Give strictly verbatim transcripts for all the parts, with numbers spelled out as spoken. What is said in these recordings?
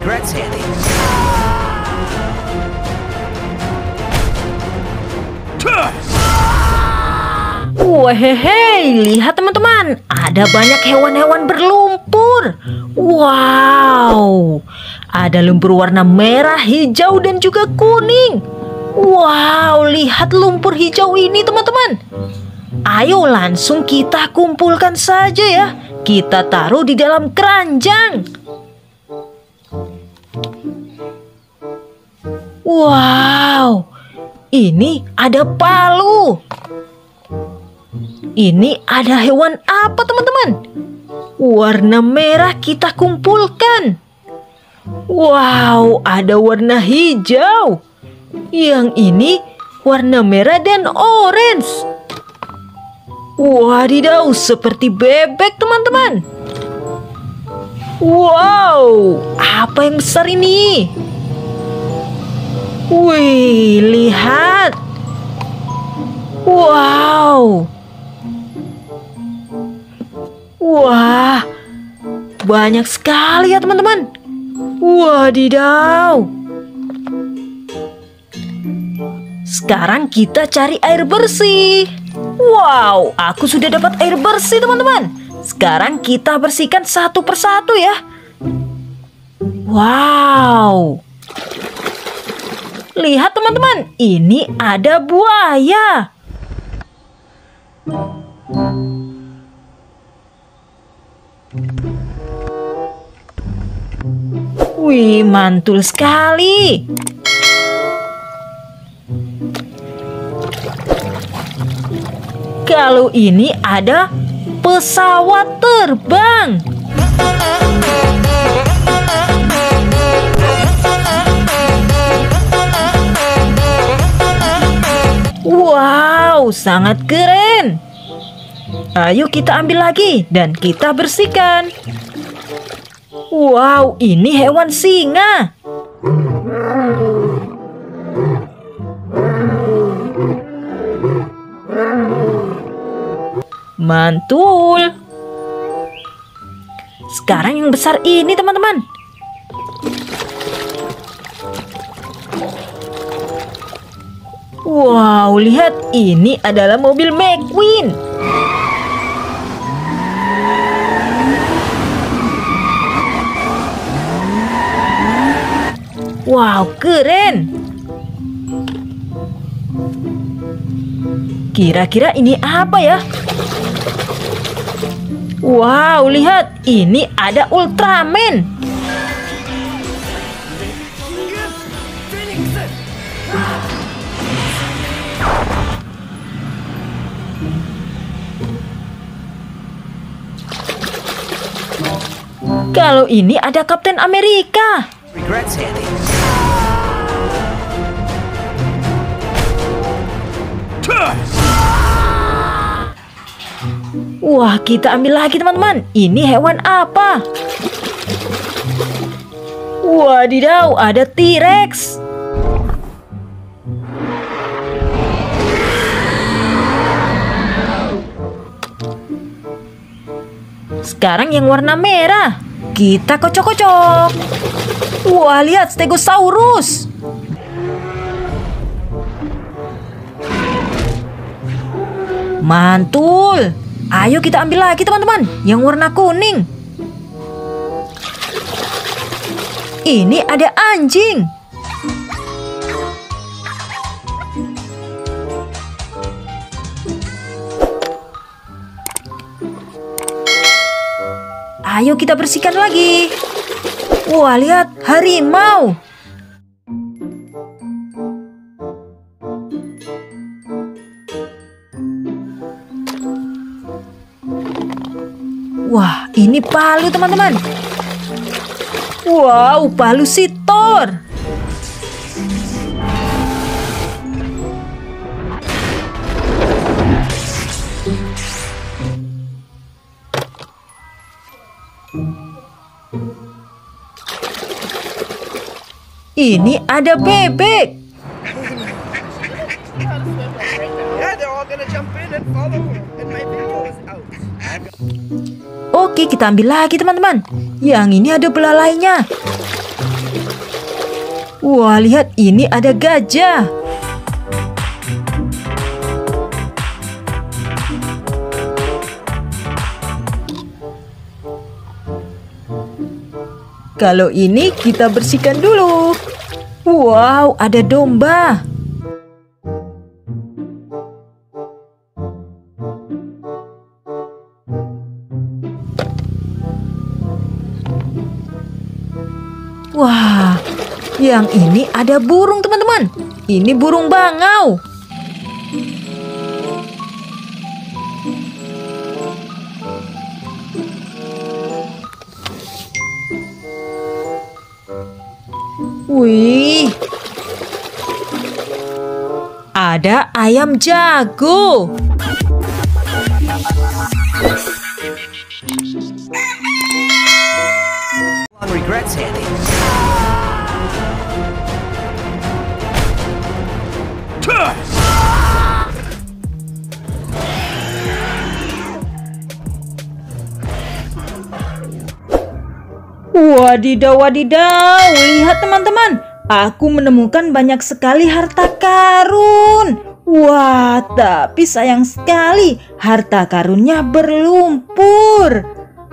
Regrets handy. Wehehe, lihat teman-teman, ada banyak hewan-hewan berlumpur. Wow, ada lumpur warna merah, hijau, dan juga kuning. Wow, lihat lumpur hijau ini teman-teman. Ayo langsung kita kumpulkan saja ya. Kita taruh di dalam keranjang. Wow, ini ada palu. Ini ada hewan apa teman-teman? Warna merah kita kumpulkan. Wow, ada warna hijau. Yang ini warna merah dan orange. Wadidaw, seperti bebek teman-teman. Wow, apa yang besar ini? Wih, lihat. Wow. Wah, banyak sekali ya teman-teman. Wadidaw. Sekarang kita cari air bersih. Wow, aku sudah dapat air bersih teman-teman. Sekarang kita bersihkan satu persatu ya. Wow. Lihat teman-teman, ini ada buaya. Wih, mantul sekali. Kalau ini ada pesawat terbang. Wow, sangat keren. Ayo kita ambil lagi dan kita bersihkan. Wow, ini hewan singa. Mantul. Sekarang yang besar ini teman-teman. Wow, lihat, ini adalah mobil McQueen. Wow, keren. Kira-kira ini apa ya? Wow, lihat, ini ada Ultraman. Kalau ini ada Kapten Amerika. Regrets handy. Wah, kita ambil lagi teman-teman. Ini hewan apa? Wadidaw, ada T-Rex. Sekarang yang warna merah. Kita kocok-kocok. Wah, lihat, Stegosaurus. Mantul. Ayo kita ambil lagi teman-teman, yang warna kuning. Ini ada anjing. Ayo kita bersihkan lagi. Wah, lihat, harimau. Wah, ini palu teman-teman. Wow, palu si Thor. Ini ada bebek. Yeah, they're all gonna jump in and follow, and my video is out. Oke, kita ambil lagi teman-teman. Yang ini ada belalainya. Wah, lihat ini ada gajah. Kalau ini kita bersihkan dulu. Wow, ada domba. Wah, yang ini ada burung teman-teman. Ini burung bangau. Wih, ada ayam jago. Regrets handy. Wadidaw, wadidaw, lihat teman-teman, aku menemukan banyak sekali harta karun. Wah, tapi sayang sekali harta karunnya berlumpur.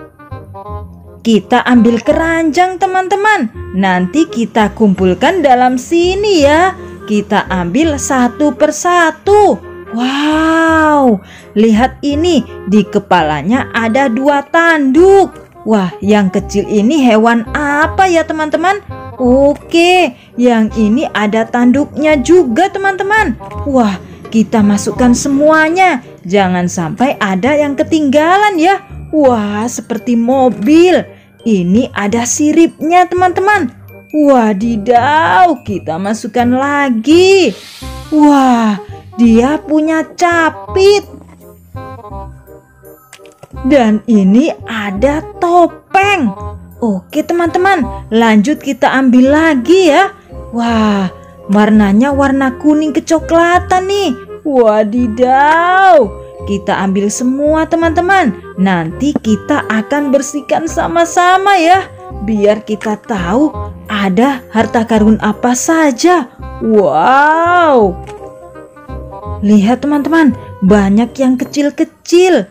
Kita ambil keranjang teman-teman, nanti kita kumpulkan dalam sini ya. Kita ambil satu persatu. Wow, lihat ini, di kepalanya ada dua tanduk. Wah, yang kecil ini hewan apa ya teman-teman? Oke, yang ini ada tanduknya juga teman-teman. Wah, kita masukkan semuanya. Jangan sampai ada yang ketinggalan ya. Wah, seperti mobil. Ini ada siripnya teman-teman. Wadidaw, kita masukkan lagi. Wah, dia punya capit. Dan ini ada topeng. Oke teman-teman, lanjut kita ambil lagi ya. Wah, warnanya warna kuning kecoklatan nih. Wadidaw, kita ambil semua teman-teman. Nanti kita akan bersihkan sama-sama ya, biar kita tahu ada harta karun apa saja. Wow, lihat teman-teman, banyak yang kecil-kecil.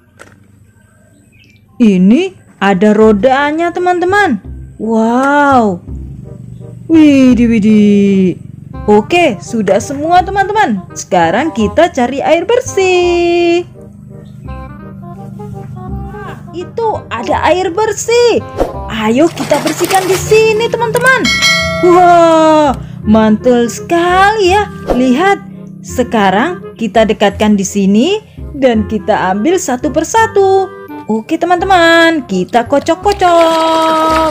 Ini ada rodanya teman-teman. Wow. Widih, widih. Oke, sudah semua teman-teman. Sekarang kita cari air bersih. Itu ada air bersih. Ayo kita bersihkan di sini teman-teman. Wah, mantul sekali ya. Lihat. Sekarang kita dekatkan di sini dan kita ambil satu persatu. Oke teman-teman, kita kocok-kocok.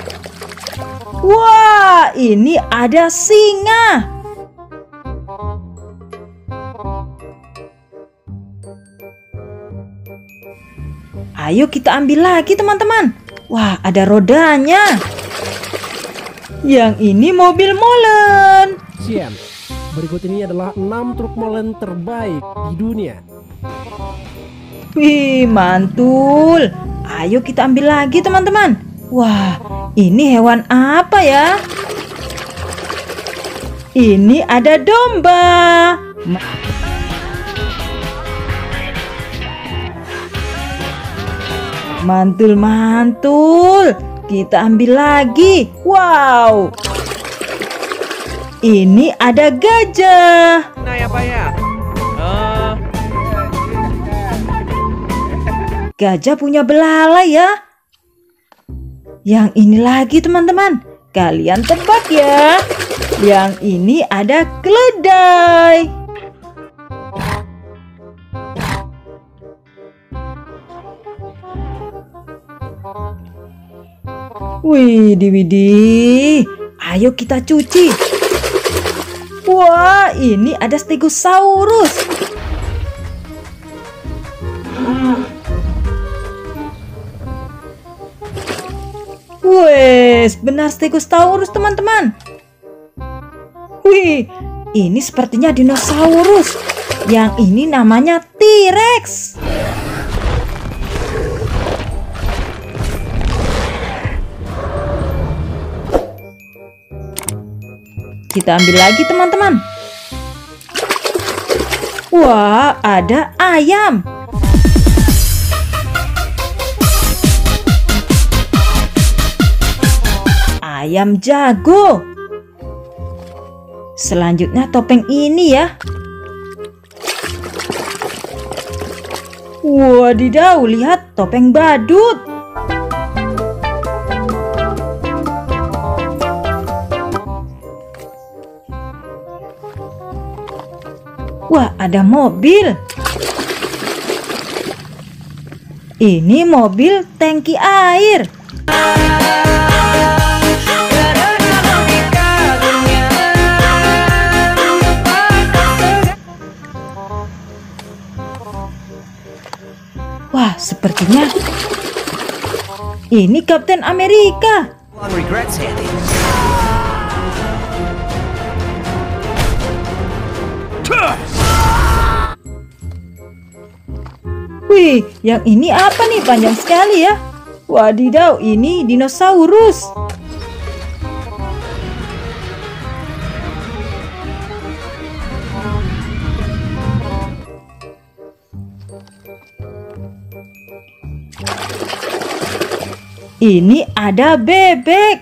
Wah, ini ada singa. Ayo kita ambil lagi teman-teman. Wah, ada rodanya. Yang ini mobil molen. Siap. Berikut ini adalah enam truk molen terbaik di dunia. Wih, mantul. Ayo kita ambil lagi teman-teman. Wah, ini hewan apa ya? Ini ada domba. Mantul-mantul. Kita ambil lagi. Wow. Ini ada gajah. Nah ya Pak ya. Uh... Gajah punya belalai ya. Yang ini lagi teman-teman. Kalian tebak ya. Yang ini ada keledai. Widih, widih. Ayo kita cuci. Wah, ini ada Stegosaurus. Wes, benar Stegosaurus teman-teman. Wih, ini sepertinya dinosaurus. Yang ini namanya T-Rex. Kita ambil lagi teman-teman. Wah, ada ayam. Ayam jago. Selanjutnya topeng ini ya. Wadidaw, lihat topeng badut. Wah, ada mobil. Ini mobil tangki air. Wah, sepertinya ini Kapten Amerika. Long regrets, Andy. Wih, yang ini apa nih? Panjang sekali ya. Wadidaw, ini dinosaurus. Ini ada bebek.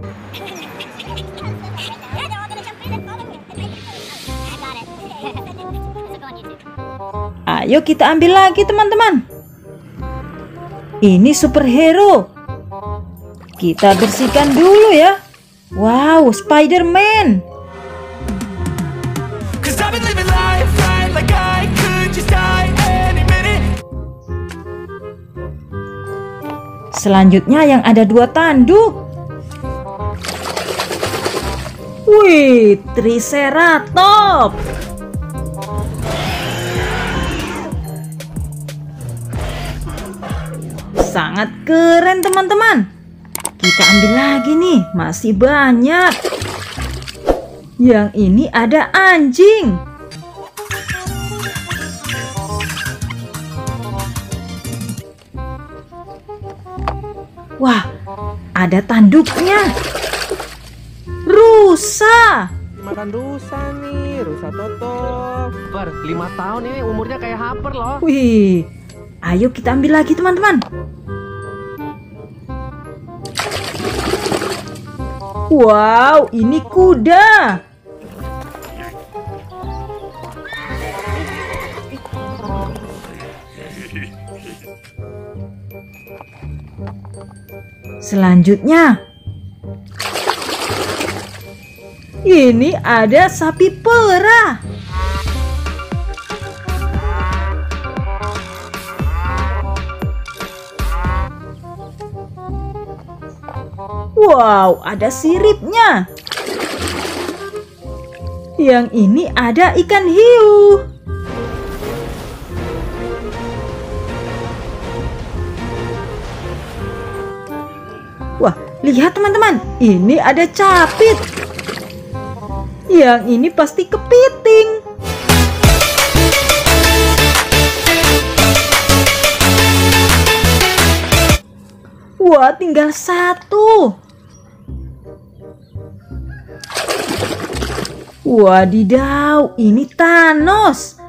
Ayo kita ambil lagi teman-teman. Ini superhero. Kita bersihkan dulu ya. Wow, Spider-Man. Selanjutnya yang ada dua tanduk. Wih, Triceratops. Sangat keren teman-teman. Kita ambil lagi nih, masih banyak. Yang ini ada anjing. Wah, ada tanduknya. Rusa. Makan rusa nih, rusa Toto. Ber, lima tahun ini umurnya kayak Harper loh. Wih, ayo kita ambil lagi teman-teman. Wow, ini kuda. Selanjutnya, ini ada sapi perah. Wow, ada siripnya. Yang ini ada ikan hiu. Wah, lihat teman-teman, ini ada capit. Yang ini pasti kepiting. Wah, tinggal satu. Wadidaw, ini Thanos.